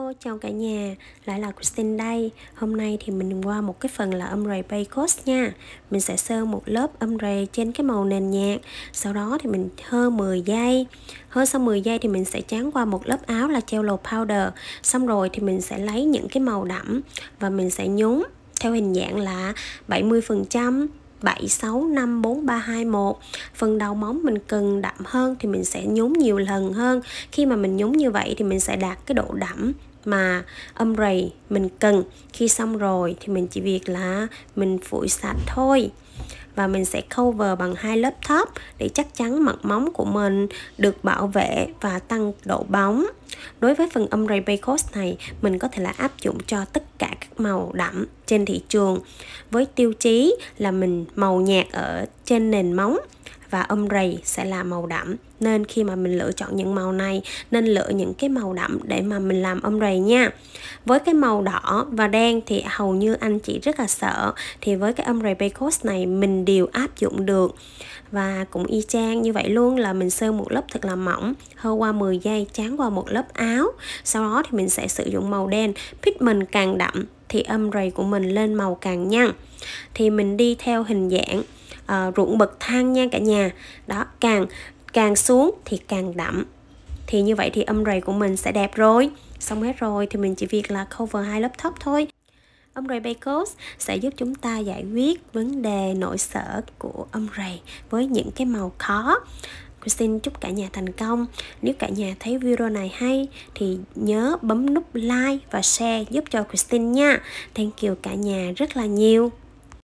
Hello, chào cả nhà, lại là Christine đây. Hôm nay thì mình qua một cái phần là ombre base coat nha. Mình sẽ sơn một lớp ombre trên cái màu nền nhạt. Sau đó thì mình hơ 10 giây. Hơ xong 10 giây thì mình sẽ tráng qua một lớp áo là Cello powder. Xong rồi thì mình sẽ lấy những cái màu đậm và mình sẽ nhúng theo hình dạng là 70%, 7, 6, 5, 4, 3, 2, 1. Phần đầu móng mình cần đậm hơn thì mình sẽ nhúng nhiều lần hơn. Khi mà mình nhúng như vậy thì mình sẽ đạt cái độ đậm mà ombre mình cần. Khi xong rồi thì mình chỉ việc là mình phủi sạch thôi. Và mình sẽ cover bằng 2 lớp top để chắc chắn mặt móng của mình được bảo vệ và tăng độ bóng. Đối với phần ombre base coat này, mình có thể là áp dụng cho tất cả các màu đậm trên thị trường với tiêu chí là mình màu nhạt ở trên nền móng và ombre sẽ là màu đậm. Nên khi mà mình lựa chọn những màu này nên lựa những cái màu đậm để mà mình làm ombre nha. Với cái màu đỏ và đen thì hầu như anh chị rất là sợ, thì với cái ombre base coat này mình đều áp dụng được. Và cũng y chang như vậy luôn, là mình sơn một lớp thật là mỏng, hơ qua 10 giây, tráng qua một lớp áo. Sau đó thì mình sẽ sử dụng màu đen. Pigment càng đậm thì ombre của mình lên màu càng nhanh. Thì mình đi theo hình dạng ruộng bậc thang nha cả nhà. Đó, càng xuống thì càng đậm. Thì như vậy thì ombre của mình sẽ đẹp rồi. Xong hết rồi thì mình chỉ việc là cover 2 lớp top thôi. Ombre base coat sẽ giúp chúng ta giải quyết vấn đề nổi sở của ombre với những cái màu khó. Xin chúc cả nhà thành công. Nếu cả nhà thấy video này hay thì nhớ bấm nút like và share giúp cho Christine nha. Thank you cả nhà rất là nhiều.